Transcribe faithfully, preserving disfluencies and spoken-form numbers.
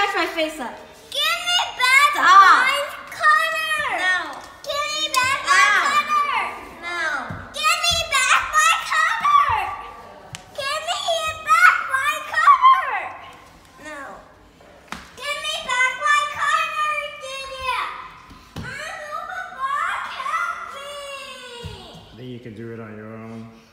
scratch my face up. Give me back Stop. my cutter. No. Give me back my Ow. cutter. No. Give me back my cutter. Give me back my cutter. No. Give me back my cutter, Gideon. I'm over back. Help me. Think you can do it on your own?